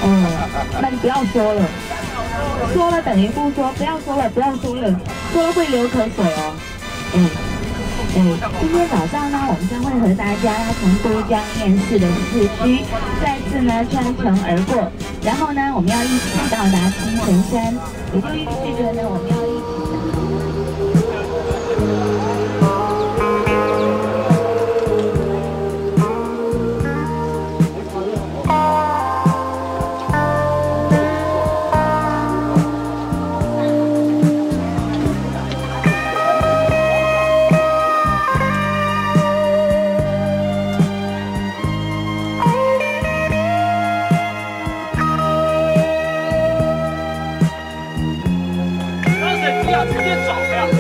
那你不要说了，说了等于不说，不要说了，不要说了，说了会流口水哦。今天早上呢，我们将会和大家从都江堰市的市区再次呢穿城而过，然后呢，我们要一起到达青城山，也就预示着呢，我们要一起。 直接找他呀！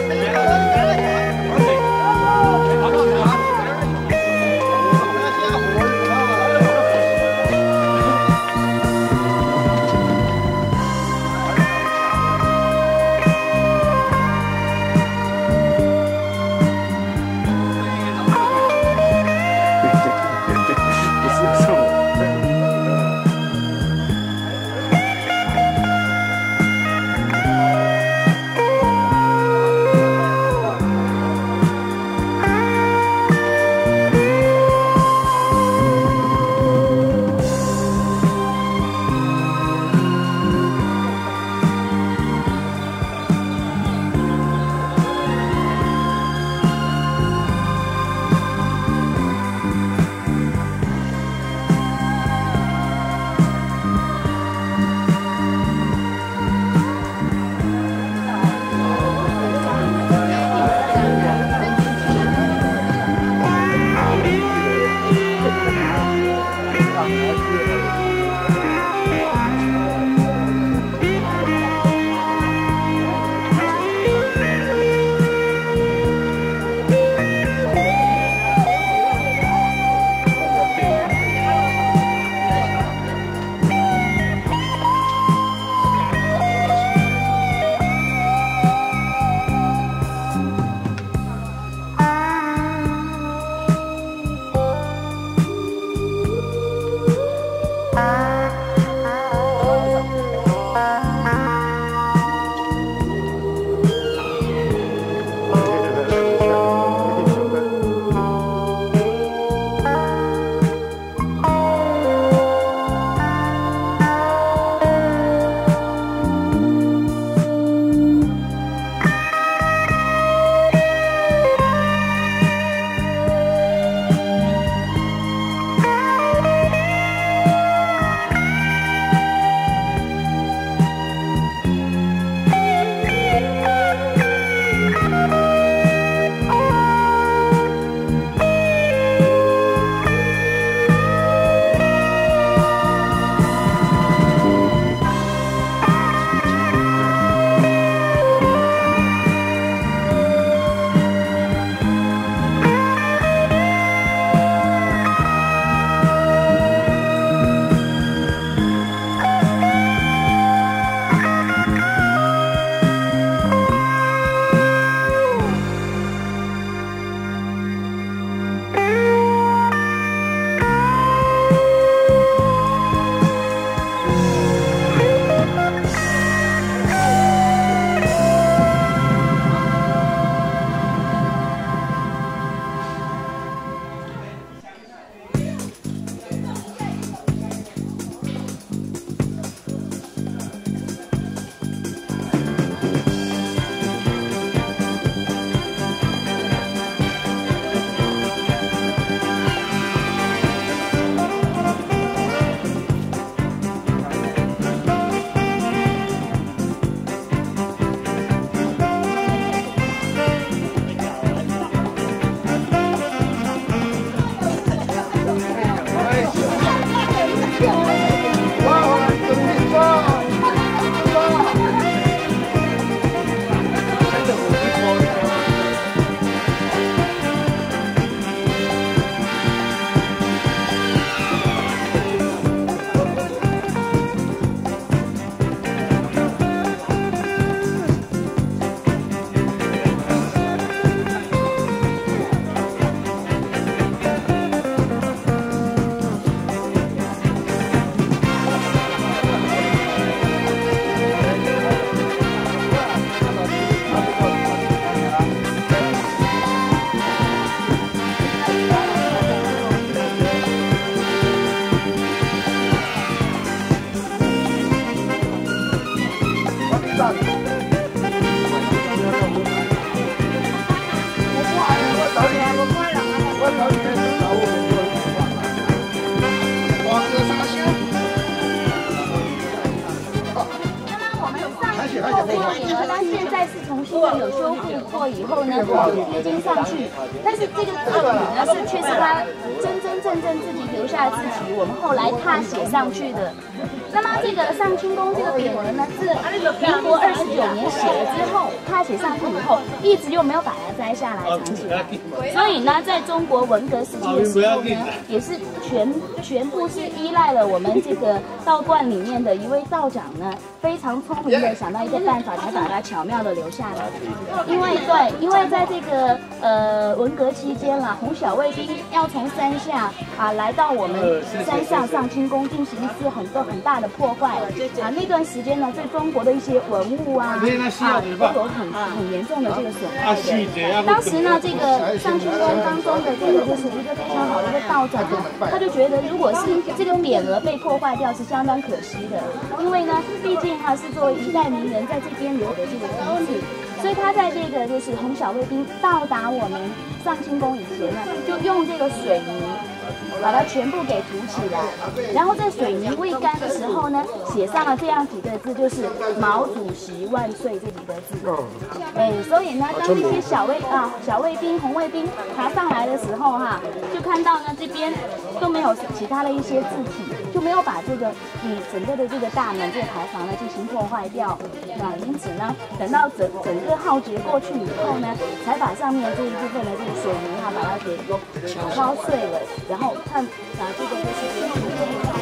呢，它现在是重新的有修复过以后呢，有贴金上去，但是这个字体呢却是他真正自己留下的字体，我们后来他写上去的。那么这个上清宫这个匾额呢，是民国29年写了之后，他写上去以后，一直又没有把它摘下来藏起来，所以呢，在中国文革时期的时候呢，也是全部是依赖了我们这个道观里面的一位道长呢，非常聪明的想到一个办法，才把它巧妙的留下来。因为在这个文革期间啦，红小卫兵要从山下来到我们山上上清宫进行一次很大的破坏那段时间呢，对中国的一些文物都有很严重的这个损害的。当时呢，这个上清宫当中的这个就是一个非常好的一个道长呢，他就觉得如果是这个匾额被破坏掉是相当可惜的，因为呢，毕竟他是作为一代名人在这边留的这个名字，所以他在这个就是红小卫兵到达我们上清宫以前呢，就用这个水泥把它全部给涂起来，然后在水泥未干的时候呢，写上了这样几个字，就是“毛主席万岁”这几个字。所以呢，当这些小卫兵、红卫兵爬上来的时候就看到呢这边都没有其他的一些字体，就没有把这个整个的这个大门这个牌坊呢进行破坏掉。因此呢，等到整个浩劫过去以后呢，才把上面这一部分的这个水泥把它给敲碎了，然后看这个就是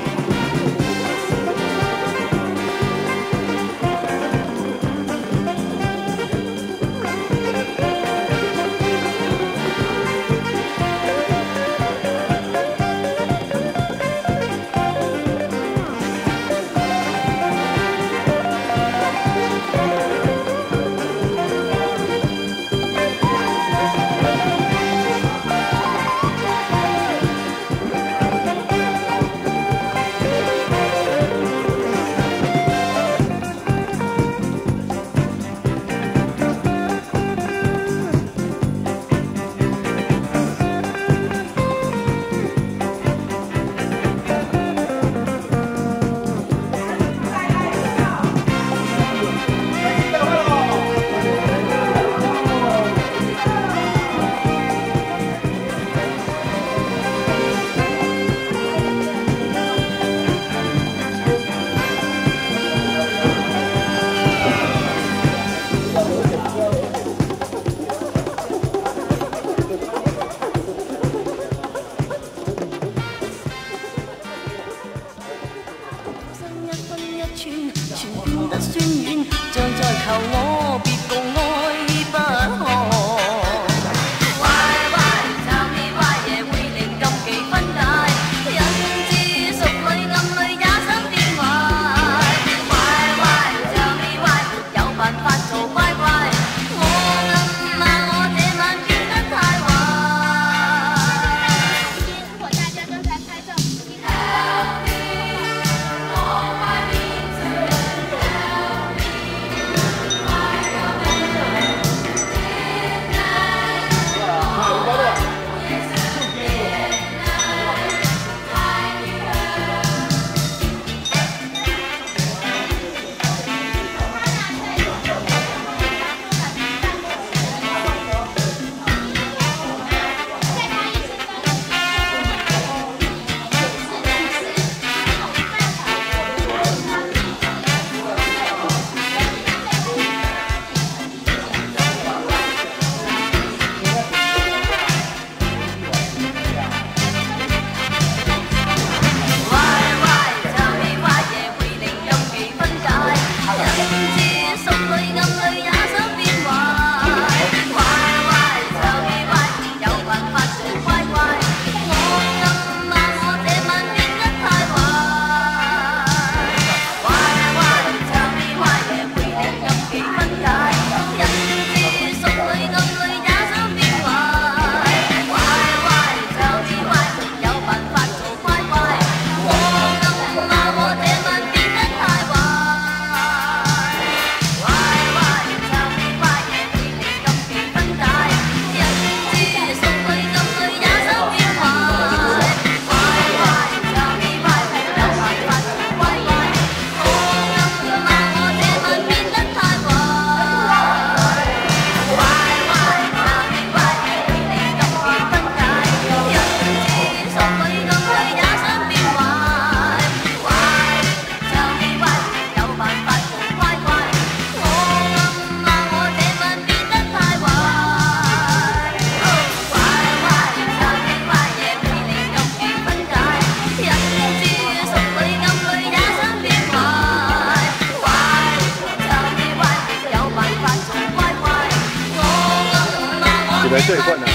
才最困难。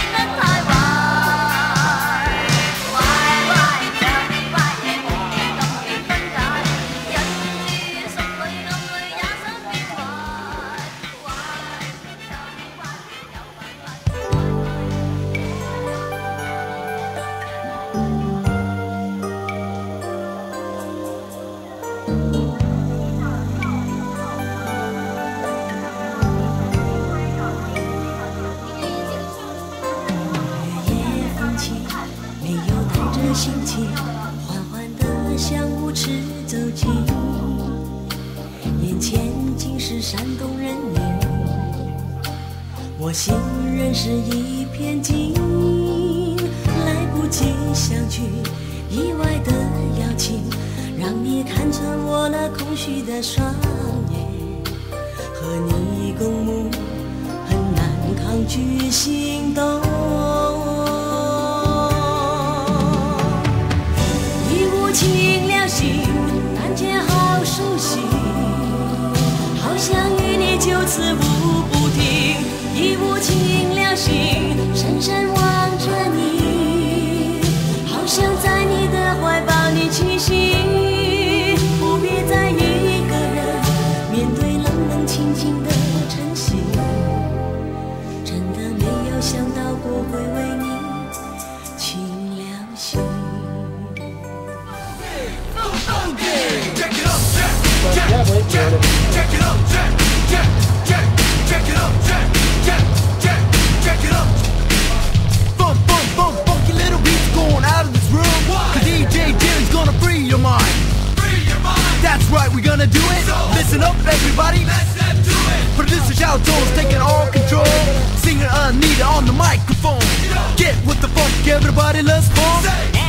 心情缓缓地向舞池走近，眼前尽是闪动人脸，我心仍是一片静，来不及相聚，意外的邀请，让你看穿我那空虚的双眼，和你共舞很难抗拒心动。情两心，感觉好熟悉，好想与你就此舞不停。一无情两心，深深望着你，好想在你的怀抱里栖息，不必再一个人面对冷冷清清的晨曦。真的没有想到过会为你情两心。 Funky little beats going out of this room. The DJ Jerry's gonna free your mind. That's right, we're gonna do it. Listen up, everybody. Producer Xiao Zhou's taking all control. Singer Anita on the microphone. Get with the funk, everybody, let's funk.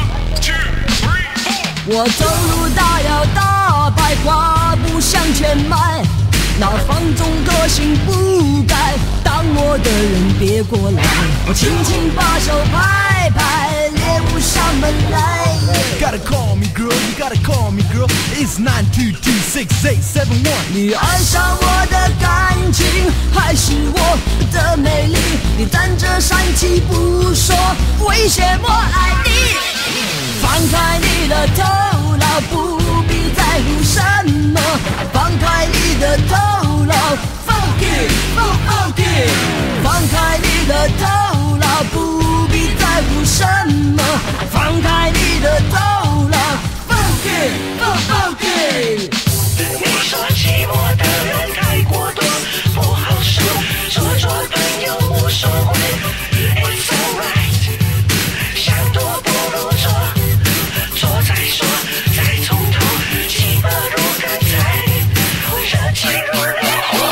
我走路大摇大摆，跨步向前迈，那放纵个性不改，当我的人别过来，我轻轻把手拍拍，猎物上门来。 Gotta call me girl, you gotta call me girl. It's 9226871. 你爱上我的感情，还是我的美丽？你站着煽情不说，威胁我爱你。放开你的头脑，不必在乎什么。放开你的头脑 ，Funky， Funky。放开你的头脑，不必在乎什么。放开你的头脑 ，Funky， Funky。 你说寂寞的人太过多，不好说，做朋友无所谓。It's alright， 想多不如做。做再说，再从头，气氛如刚才，热情如烈火。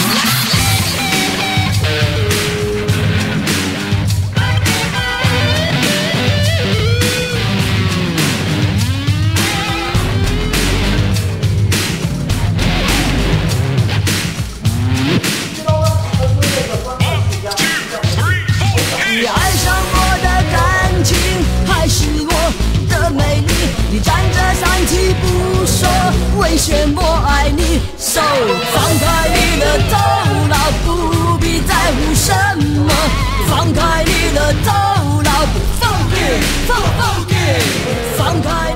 你爱上我的感情，还是我的美丽？你站着煽情不说，威胁我爱你。手放开你的头脑，不必在乎什么。放开你的头脑 ，Funky， Funky， 放开。